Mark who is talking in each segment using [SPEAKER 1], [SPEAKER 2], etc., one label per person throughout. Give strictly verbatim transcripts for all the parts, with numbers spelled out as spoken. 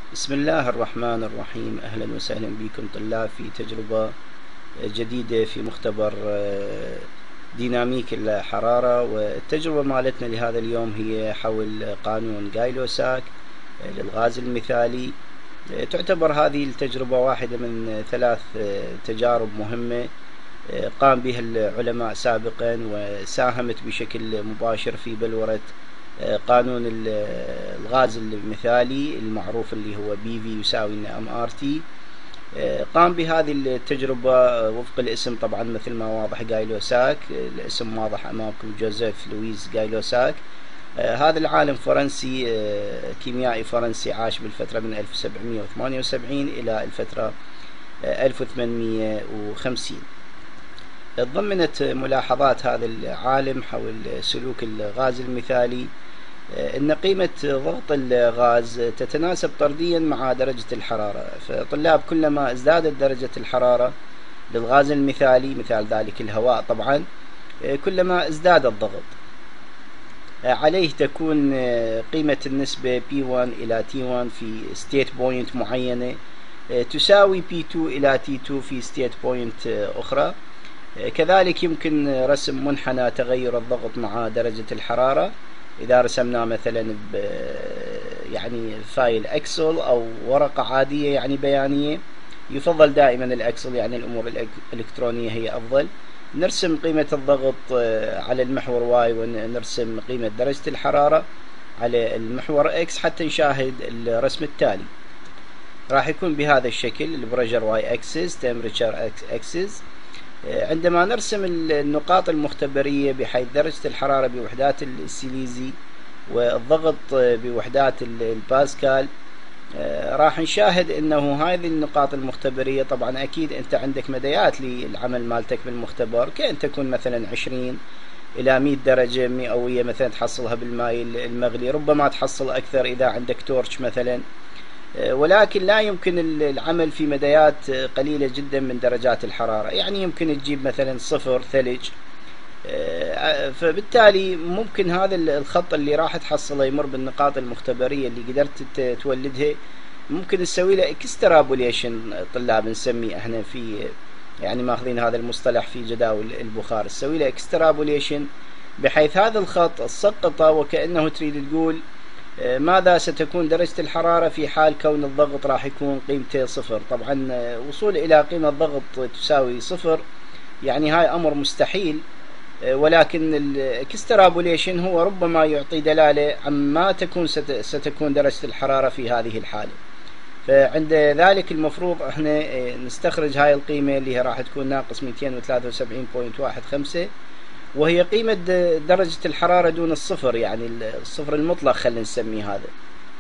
[SPEAKER 1] بسم الله الرحمن الرحيم. أهلا وسهلا بكم طلاب في تجربة جديدة في مختبر ديناميك الحرارة. والتجربة مالتنا لهذا اليوم هي حول قانون غاي-لوساك للغاز المثالي. تعتبر هذه التجربة واحدة من ثلاث تجارب مهمة قام بها العلماء سابقا وساهمت بشكل مباشر في بلورة قانون الغاز المثالي المعروف اللي هو بي في يساوي ام ار تي. قام بهذه التجربة وفق الاسم طبعا مثل ما واضح غاي-لوساك، الاسم واضح امامكم جوزيف لويس غاي-لوساك. هذا العالم فرنسي كيميائي فرنسي عاش بالفترة من ألف وسبعمئة وثمانية وسبعين إلى الفترة ألف وثمانمئة وخمسين. تضمنت ملاحظات هذا العالم حول سلوك الغاز المثالي أن قيمة ضغط الغاز تتناسب طرديا مع درجة الحرارة. فطلاب كلما ازدادت درجة الحرارة للغاز المثالي مثال ذلك الهواء طبعا كلما ازداد الضغط. عليه تكون قيمة النسبة بي واحد إلى تي واحد في ستيت بوينت معينة تساوي بي اثنين إلى تي اثنين في ستيت بوينت أخرى. كذلك يمكن رسم منحنى تغير الضغط مع درجة الحرارة. إذا رسمنا مثلا ب يعني فايل اكسل أو ورقة عادية يعني بيانية، يفضل دائما الاكسل يعني الأمور الإلكترونية هي أفضل. نرسم قيمة الضغط على المحور واي ونرسم قيمة درجة الحرارة على المحور اكس حتى نشاهد الرسم التالي. راح يكون بهذا الشكل البريشر واي اكسس تمبريتشر اكسس. عندما نرسم النقاط المختبرية بحيث درجة الحرارة بوحدات السيليزي والضغط بوحدات الباسكال، راح نشاهد انه هذه النقاط المختبرية طبعا اكيد انت عندك مديات للعمل مالتك بالمختبر، كأن تكون مثلا عشرين الى مئة درجة مئوية مثلا تحصلها بالماء المغلي، ربما تحصل اكثر اذا عندك تورش مثلا، ولكن لا يمكن العمل في مديات قليلة جدا من درجات الحرارة. يعني يمكن تجيب مثلا صفر ثلج، فبالتالي ممكن هذا الخط اللي راح تحصله يمر بالنقاط المختبرية اللي قدرت تولدها ممكن تسوي له اكسترابوليشن. طلاب نسميه احنا في يعني ماخذين هذا المصطلح في جداول البخار، تسوي له اكسترابوليشن بحيث هذا الخط تسقطه وكأنه تريد تقول ماذا ستكون درجة الحرارة في حال كون الضغط راح يكون قيمته صفر. طبعا وصول إلى قيمة ضغط تساوي صفر يعني هاي أمر مستحيل، ولكن الاكسترابوليشن هو ربما يعطي دلالة عما تكون ستكون درجة الحرارة في هذه الحالة. فعند ذلك المفروض احنا نستخرج هاي القيمة اللي هي راح تكون ناقص مئتين وثلاثة وسبعين فاصلة واحد خمسة، وهي قيمة درجة الحرارة دون الصفر يعني الصفر المطلق خلينا نسميه هذا.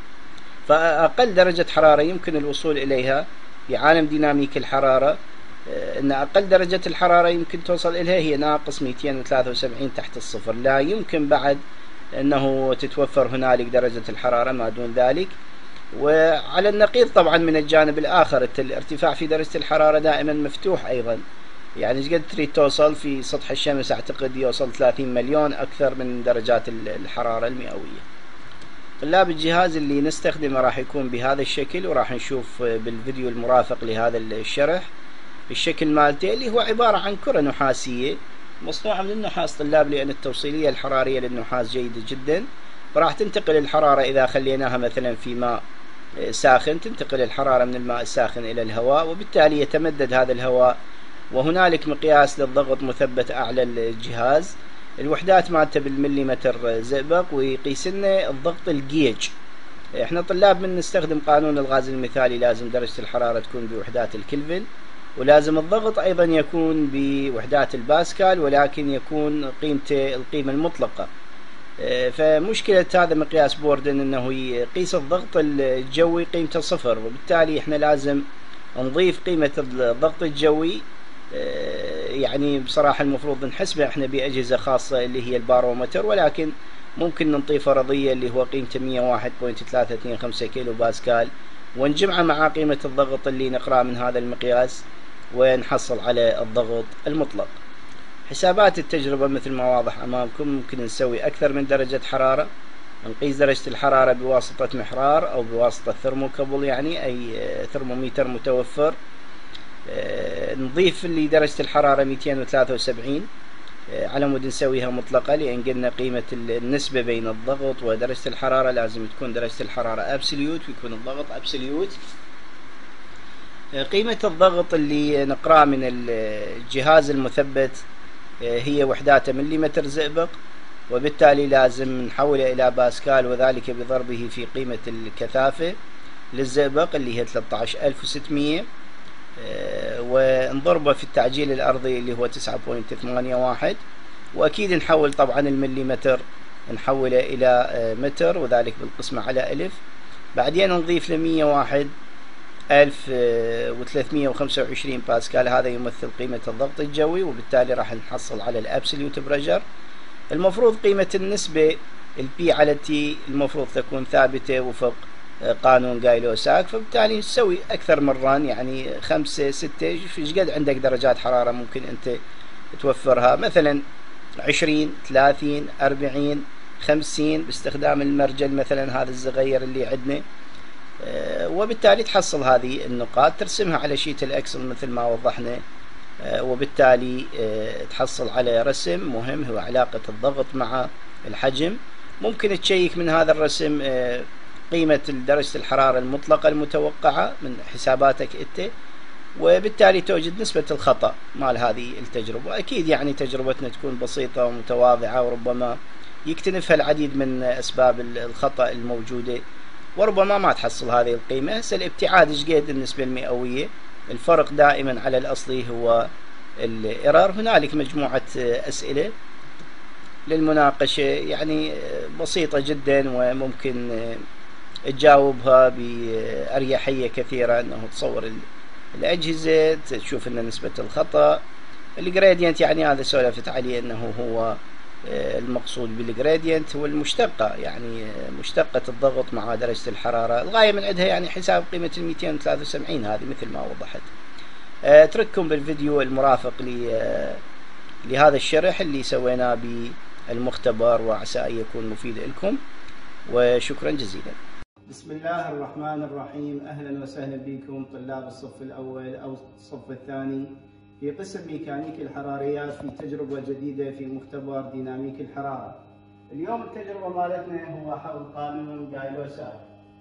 [SPEAKER 1] فأقل درجة حرارة يمكن الوصول إليها بعالم ديناميك الحرارة أن أقل درجة الحرارة يمكن توصل إليها هي ناقص مئتين وثلاثة وسبعين تحت الصفر. لا يمكن بعد أنه تتوفر هنالك درجة الحرارة ما دون ذلك. وعلى النقيض طبعا من الجانب الآخر الارتفاع في درجة الحرارة دائما مفتوح أيضا، يعني ايش قد تريد توصل في سطح الشمس اعتقد يوصل ثلاثين مليون اكثر من درجات الحرارة المئوية. طلاب الجهاز اللي نستخدمه راح يكون بهذا الشكل، وراح نشوف بالفيديو المرافق لهذا الشرح الشكل مالته اللي هو عبارة عن كرة نحاسية مصنوعة من النحاس طلاب، لأن التوصيلية الحرارية للنحاس جيدة جدا. فراح تنتقل الحرارة إذا خليناها مثلا في ماء ساخن، تنتقل الحرارة من الماء الساخن إلى الهواء، وبالتالي يتمدد هذا الهواء. وهنالك مقياس للضغط مثبت أعلى الجهاز، الوحدات مالته بالمليمتر زئبق، ويقيس لنا الضغط الجيج. احنا طلاب من نستخدم قانون الغاز المثالي لازم درجة الحرارة تكون بوحدات الكلفن، ولازم الضغط أيضا يكون بوحدات الباسكال، ولكن يكون قيمته القيمة المطلقة. فمشكلة هذا مقياس بوردن أنه يقيس الضغط الجوي قيمته صفر، وبالتالي احنا لازم نضيف قيمة الضغط الجوي. يعني بصراحة المفروض نحسبه احنا بأجهزة خاصة اللي هي البارومتر، ولكن ممكن نعطيه فرضية اللي هو قيمته مئة وواحد فاصلة ثلاثة اثنين خمسة كيلو باسكال، ونجمعه مع قيمة الضغط اللي نقرأ من هذا المقياس ونحصل على الضغط المطلق. حسابات التجربة مثل ما واضح أمامكم ممكن نسوي أكثر من درجة حرارة. نقيس درجة الحرارة بواسطة محرار أو بواسطة ثرموكابل، يعني أي ثرمومتر متوفر. نضيف لدرجة الحرارة مئتين وثلاثة وسبعين على مود نسويها مطلقة، لأن قلنا قيمة النسبة بين الضغط ودرجة الحرارة لازم تكون درجة الحرارة أبسوليوت ويكون الضغط أبسوليوت. قيمة الضغط اللي نقرأ من الجهاز المثبت هي وحداته مليمتر زئبق، وبالتالي لازم نحوله إلى باسكال، وذلك بضربه في قيمة الكثافة للزئبق اللي هي ثلاثة عشر ألف وستمئة، ونضربه في التعجيل الأرضي اللي هو تسعة فاصلة ثمانية واحد، وأكيد نحول طبعا المليمتر نحوله إلى متر، وذلك بالقسمة على ألف. بعدين نضيف ل مئة وواحد ألف وثلاثمئة وخمسة وعشرين باسكال، هذا يمثل قيمة الضغط الجوي، وبالتالي راح نحصل على الابسوليوت بريشر. المفروض قيمة النسبة البي على تي المفروض تكون ثابتة وفق قانون غاي-لوساك، فبالتالي نسوي أكثر من ران، يعني خمسة ستة، ايش قد عندك درجات حرارة ممكن أنت توفرها، مثلا عشرين ثلاثين أربعين خمسين باستخدام المرجل مثلا هذا الصغير اللي عندنا. وبالتالي تحصل هذه النقاط ترسمها على شيت الأكسل مثل ما وضحنا، وبالتالي تحصل على رسم مهم هو علاقة الضغط مع الحجم. ممكن تشيك من هذا الرسم قيمة درجة الحرارة المطلقة المتوقعة من حساباتك انت، وبالتالي توجد نسبة الخطأ مال هذه التجربة. أكيد يعني تجربتنا تكون بسيطة ومتواضعة، وربما يكتنفها العديد من أسباب الخطأ الموجودة، وربما ما تحصل هذه القيمة. هسه الابتعاد ايش قد النسبة المئوية، الفرق دائما على الأصلي هو الإيرور. هنالك مجموعة أسئلة للمناقشة يعني بسيطة جدا، وممكن تجاوبها بأريحية كثيرة، أنه تصور الأجهزة تشوف أن نسبة الخطأ الجريدينت، يعني هذا سولفت عليه أنه هو المقصود بالجريدينت هو المشتقة، يعني مشتقة الضغط مع درجة الحرارة، الغاية من عندها يعني حساب قيمة ال مئتين وثلاثة وسبعين هذه مثل ما وضحت. أترككم بالفيديو المرافق لهذا الشرح اللي سويناه بالمختبر، وعسى أن يكون مفيد لكم، وشكرا جزيلا. بسم الله الرحمن الرحيم. أهلا وسهلا بكم طلاب الصف الأول أو الصف الثاني في قسم ميكانيك الحراريات في تجربة جديدة في مختبر ديناميك الحرارة. اليوم التجربة مالتنا هو حول قانون غاي-لوساك.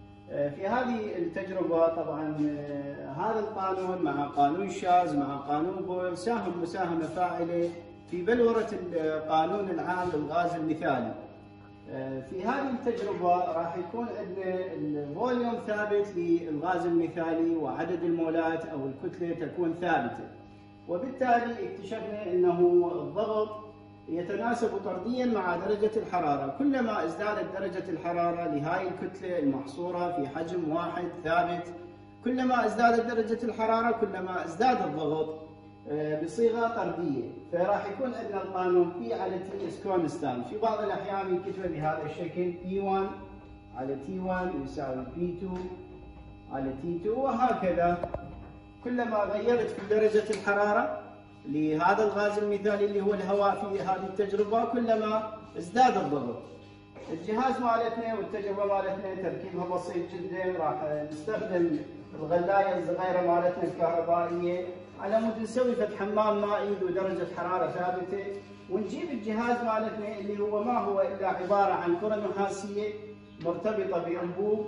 [SPEAKER 1] في هذه التجربة طبعا هذا القانون مع قانون شاز مع قانون بويل ساهم مساهمة فاعلة في بلورة القانون العام للغاز المثالي. في هذه التجربة راح يكون عندنا الفوليوم ثابت للغاز المثالي، وعدد المولات أو الكتلة تكون ثابتة، وبالتالي اكتشفنا أنه الضغط يتناسب طرديا مع درجة الحرارة. كلما ازدادت درجة الحرارة لهاي الكتلة المحصورة في حجم واحد ثابت، كلما ازدادت درجة الحرارة كلما ازداد الضغط بصيغة طردية. فراح يكون عندنا القانون P على T is constant. في بعض الأحيان يكتب بهذا الشكل P واحد على T واحد يساوي P اثنين على T اثنين، وهكذا. كلما غيرت في درجة الحرارة لهذا الغاز المثالي اللي هو الهواء في هذه التجربة كلما ازداد الضغط. الجهاز مالتنا والتجربة مالتنا تركيبها بسيط جدا. راح نستخدم الغلاية الصغيرة مالتنا الكهربائية على مود نسوي فتح حمام مائي ذو درجة حرارة ثابتة، ونجيب الجهاز مالتنا اللي هو ما هو إلا عبارة عن كرة نحاسية مرتبطة بأنبوب،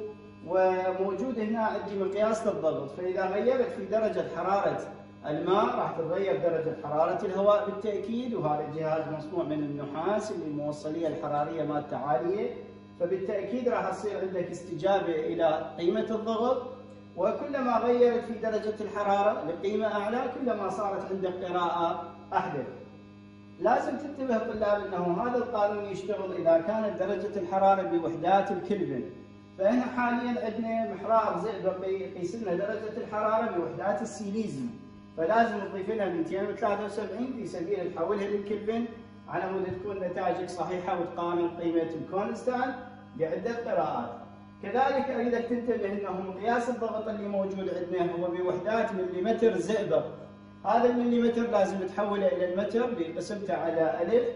[SPEAKER 1] وموجود هنا عندي مقياس للضغط. فإذا غيرت في درجة حرارة الماء راح تتغير درجة حرارة الهواء بالتأكيد، وهذا الجهاز مصنوع من النحاس اللي الموصلية الحرارية مالته عالية، فبالتأكيد راح تصير عندك استجابة إلى قيمة الضغط. وكلما غيرت في درجة الحرارة لقيمة أعلى كلما صارت عندك قراءة أحدث. لازم تنتبه طلاب أنه هذا القانون يشتغل إذا كانت درجة الحرارة بوحدات الكلفن. فهنا حاليا عندنا محرار زئبقي يقيس لنا درجة الحرارة بوحدات السيليزي، فلازم نضيف لها مئتين وثلاثة وسبعين في سبيل نحولها للكلفن على مود تكون نتائجك صحيحة وتقارن قيمة الكونستانت بعدة قراءات. كذلك اريدك تنتبه انه مقياس الضغط اللي موجود عندنا هو بوحدات مليمتر زئبق. هذا المليمتر لازم تحوله الى المتر بقسمته على الف،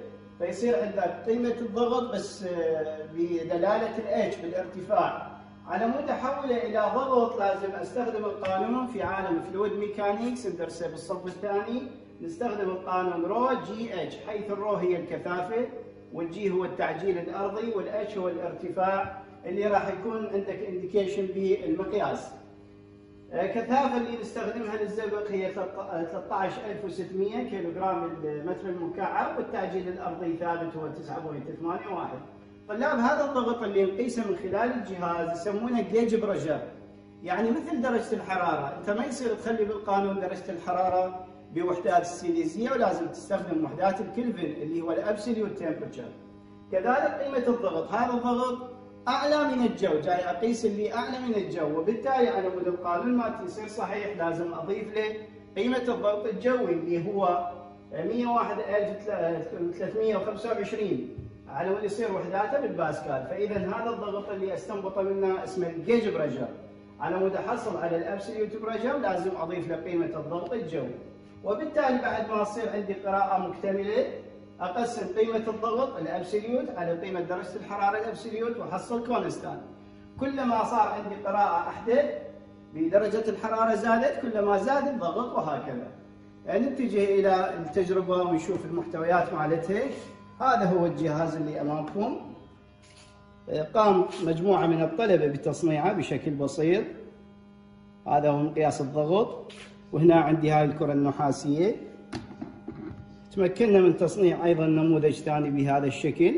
[SPEAKER 1] فيصير عندك قيمة الضغط بس بدلالة الاتش بالارتفاع. على مود احوله الى ضغط لازم استخدم القانون في عالم فلويد ميكانيكس ندرسه بالصف الثاني، نستخدم القانون رو جي اتش، حيث الرو هي الكثافة والجي هو التعجيل الارضي والاتش هو الارتفاع اللي راح يكون عندك انديكيشن بالمقياس. الكثافة اللي نستخدمها للزئبق هي ثلاثة عشر ألف وستمئة كيلو جرام المتر المكعب، والتعجيل الارضي ثابت هو تسعة فاصلة ثمانية واحد. طلاب هذا الضغط اللي نقيسه من خلال الجهاز يسمونه جيج بريشر، يعني مثل درجة الحرارة، انت ما يصير تخلي بالقانون درجة الحرارة بوحدات السيليزية ولازم تستخدم وحدات الكلفن اللي هو الابسوليوت تمبرتشر. كذلك قيمة الضغط، هذا الضغط اعلى من الجو، جاي اقيس اللي اعلى من الجو، وبالتالي على مود القانون مالتي يصير صحيح لازم اضيف له قيمة الضغط الجوي اللي هو مئة وواحد ألف وثلاثمئة وخمسة وعشرين على مود يصير وحداته بالباسكال. فاذا هذا الضغط اللي استنبطه منه اسمه الجيج بريشر. على مود احصل على الابسوليوت بريشر لازم اضيف له قيمة الضغط الجوي، وبالتالي بعد ما تصير عندي قراءة مكتملة اقسم قيمة الضغط الابسوليوت على قيمة درجة الحرارة الابسوليوت واحصل كونستانت. كلما صار عندي قراءة احدث بدرجة الحرارة زادت كلما زاد الضغط، وهكذا. يعني نتجه الى التجربة ونشوف المحتويات مالتها. هذا هو الجهاز اللي امامكم، قام مجموعة من الطلبة بتصنيعه بشكل بسيط. هذا هو مقياس الضغط، وهنا عندي هاي الكرة النحاسية. تمكنا من تصنيع أيضا نموذج ثاني بهذا الشكل،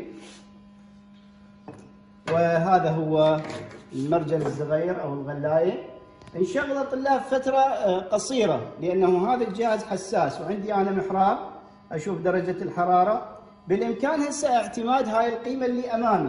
[SPEAKER 1] وهذا هو المرجل الصغير أو الغلاية. نشغل الطلاب فترة قصيرة لأنه هذا الجهاز حساس، وعندي أنا محراب أشوف درجة الحرارة. بالإمكان هسه اعتماد هاي القيمة اللي أمامي،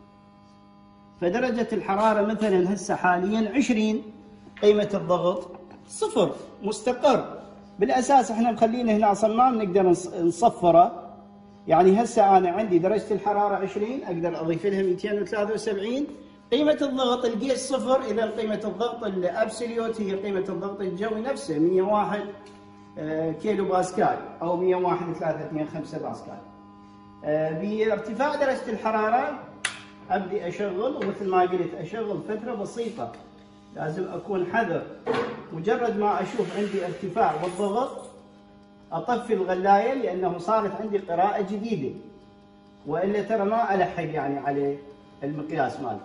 [SPEAKER 1] فدرجة الحرارة مثلا هسه حاليا عشرين، قيمة الضغط صفر مستقر. بالاساس احنا مخلينه هنا صمام نقدر نصفره، يعني هسه انا عندي درجه الحراره عشرين اقدر اضيف لها مئتين وثلاثة وسبعين. قيمه الضغط الجيج صفر، اذا قيمه الضغط الابسوليوت هي قيمه الضغط الجوي نفسه مئة وواحد كيلو باسكال او مئة وواحد فاصلة ثلاثة اثنين خمسة باسكال. بارتفاع درجه الحراره ابدي اشغل، ومثل ما قلت اشغل فتره بسيطه، لازم اكون حذر. مجرد ما اشوف عندي ارتفاع بالضغط اطفي الغلايه لانه صارت عندي قراءه جديده، والا ترى ما الحق يعني على المقياس مالتي.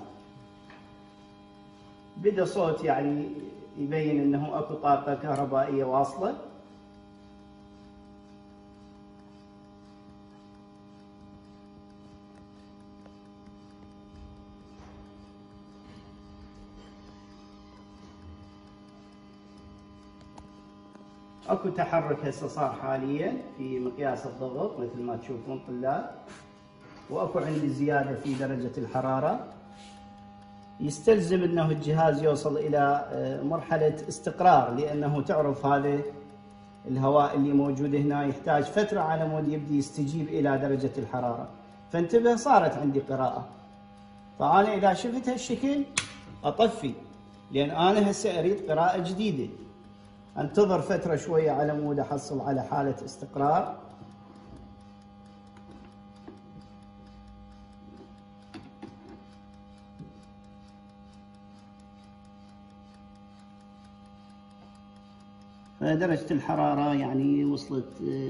[SPEAKER 1] بدا صوت يعني يبين انه اكو طاقه كهربائيه واصله. اكو تحرك هسه صار حاليا في مقياس الضغط مثل ما تشوفون طلاب، واكو عندي زياده في درجه الحراره. يستلزم انه الجهاز يوصل الى مرحله استقرار، لانه تعرف هذا الهواء اللي موجود هنا يحتاج فتره على مود يبدي يستجيب الى درجه الحراره. فانتبه صارت عندي قراءه، فانا اذا شفت هالشكل اطفي، لان انا هسه اريد قراءه جديده. انتظر فترة شوية على مود احصل على حالة استقرار. درجة الحرارة يعني وصلت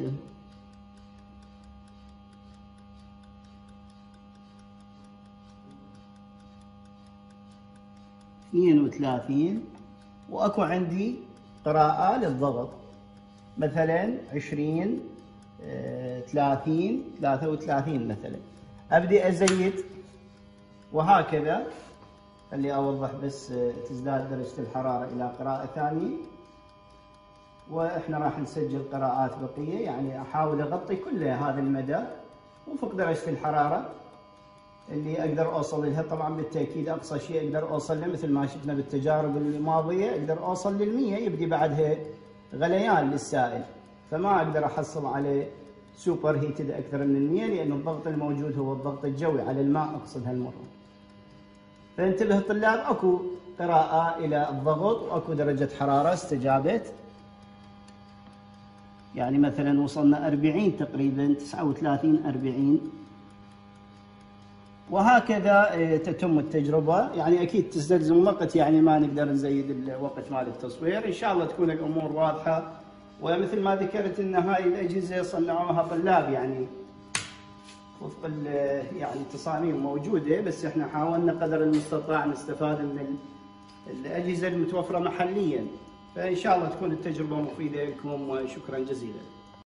[SPEAKER 1] اثنين وثلاثين، واكو عندي قراءة للضغط مثلا عشرين ثلاثين ثلاثة وثلاثين مثلا. ابدي ازيد وهكذا. خلي اوضح بس تزداد درجة الحرارة الى قراءة ثانية، واحنا راح نسجل قراءات بقية، يعني احاول اغطي كل هذا المدى وفق درجة الحرارة اللي اقدر اوصل لها. طبعا بالتاكيد اقصى شيء اقدر اوصل له مثل ما شفنا بالتجارب الماضيه اقدر اوصل للمية، يبدي بعدها غليان للسائل، فما اقدر احصل على سوبر هيتد اكثر من المية، لان الضغط الموجود هو الضغط الجوي على الماء اقصد هالمره. فانتبه الطلاب، اكو قراءه الى الضغط واكو درجه حراره استجابت. يعني مثلا وصلنا أربعين تقريبا، تسعة وثلاثين أربعين، وهكذا تتم التجربة. يعني أكيد تستلزم وقت، يعني ما نقدر نزيد الوقت مال التصوير. إن شاء الله تكون الأمور واضحة. ومثل ما ذكرت أن هاي الأجهزة صنعوها طلاب، يعني وفق يعني تصاميم موجودة، بس احنا حاولنا قدر المستطاع نستفاد من الأجهزة المتوفرة محليا. فإن شاء الله تكون التجربة مفيدة لكم، وشكرا جزيلا.